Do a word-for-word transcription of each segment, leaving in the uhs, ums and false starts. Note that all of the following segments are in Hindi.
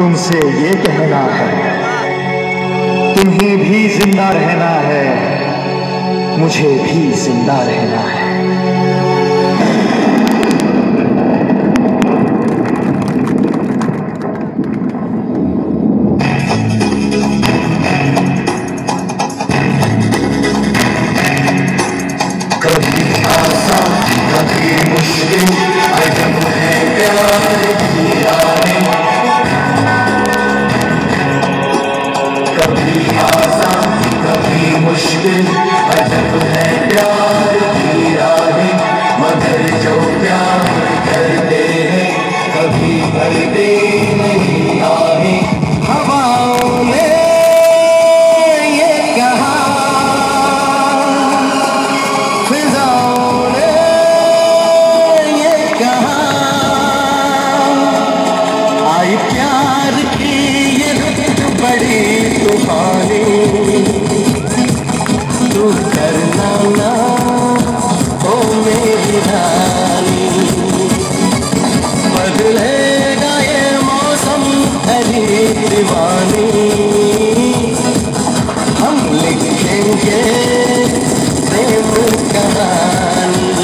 तुमसे ये कहना है, तुम्हें भी जिंदा रहना है, मुझे भी जिंदा रहना है। कभी आसान कभी मुश्किल, अजब है प्यार की राहें। कभी आसान कभी मुश्किल, अजब है प्यार की राहें। मगर जो प्यार करते हैं कभी भरते नहीं आहें। हवाओं ने ये कहा, फिजाओं ने ये कहा, आई प्यार की ये रुत बड़ी तूफानी। तू करना ना ओ मेरी रानी, बदलेगा ये मौसम हरी दीवानी। हम लिखेंगे प्रेम कहानी।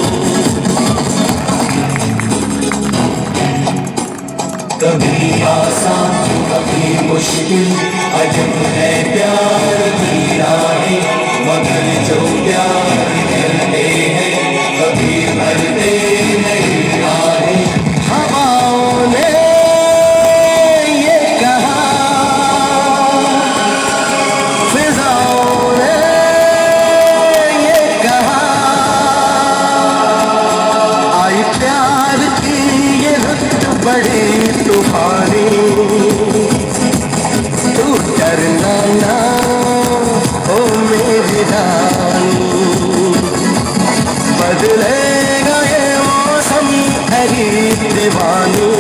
कभी आसान कभी मुश्किल, अजब है प्यार की राहें। मगर जो प्यार करते हैं कभी भरते नहीं आहें। हवाओं ने ये कहा, फिजाओं ने ये कहा, आई प्यार की ये रुत बड़ी तूफानी। तू डरना ना ओ मेरी रानी, बदलेगा ये मौसम हरी दीवानी।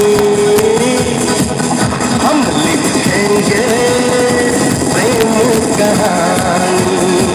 हम लिखेंगे प्रेम कहानी।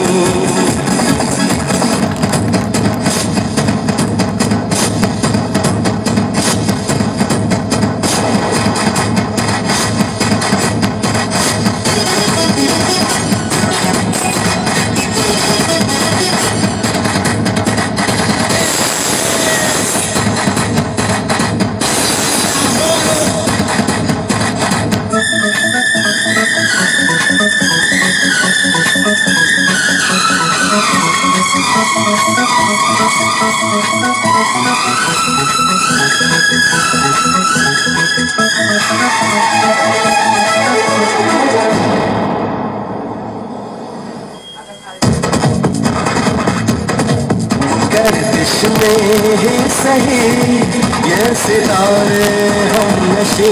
गर्दिश में ही सही ये सितारे हम नशी।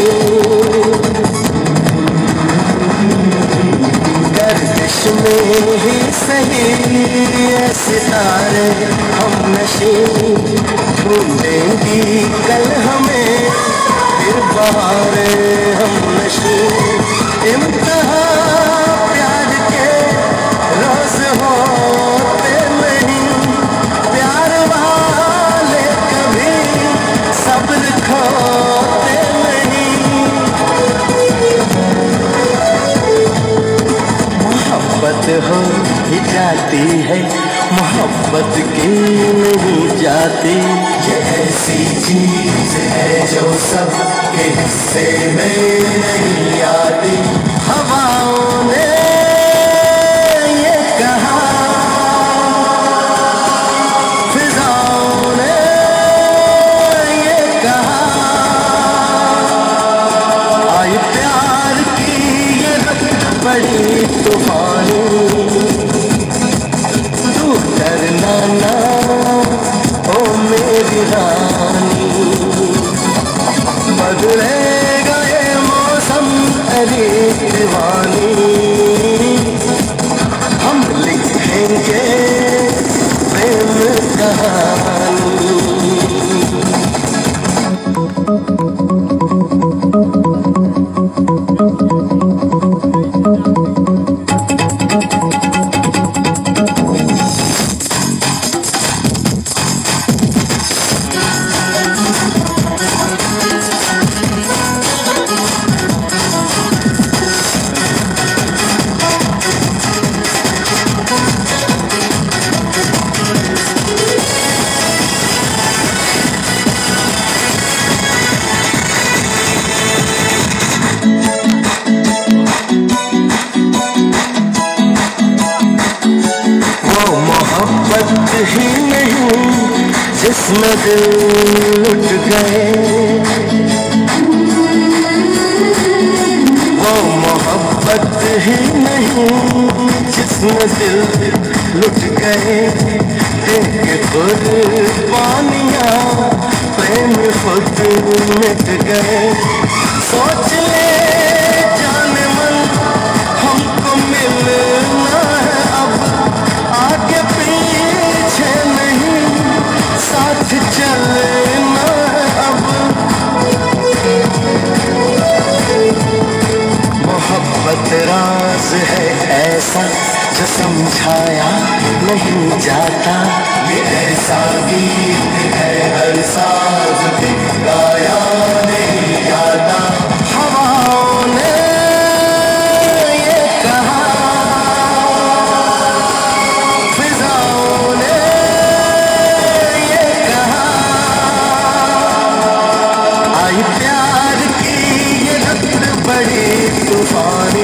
गर्दिश में ही सही ये सितारे हम नशी। ढूंढेंगी कल हमें फिर बहारे हम नशी। इम्तिहान प्यार के रोज होते नहीं, प्यार वाले कभी सब्र खोते नहीं। मोहब्बत हो ही जाती है, मोहब्बत की नहीं जाती। ये ऐसी चीज है जो सबके हिस्से में नहीं आती। हवाओं ने ये कहा, फिजाओं ने ये कहा, आई प्यार की ये रुत बड़ी तूफानी। तू डरना ना ओ मेरी रानी, बदलेगा ये मौसम हरी दीवानी। हम लिखेंगे प्रेम कहानी। ही नहीं जिसमें दिल लुट गए, वो मोहब्बत ही नहीं जिसमें दिल लुट गए। एक कुर्बानियाँ प्रेम खुद मिट गए। सोच ले जाने मन हमको मिलना है अब, आगे पीछे नहीं साथ चलना है अब। मोहब्बत राज है ऐसा जो समझाया नहीं जाता, ये ऐसा गीत है हर साज भी गाया नहीं जाता। हवाओं ने ये कहा, फिजाओं ने ये कहा, आई प्यार की ये लहर बड़ी तूफानी।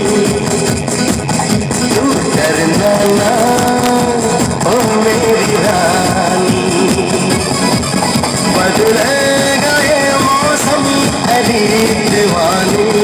तू डरना ना ओ मेरी रानी, बदलेगा ये मौसम अली दीवानी।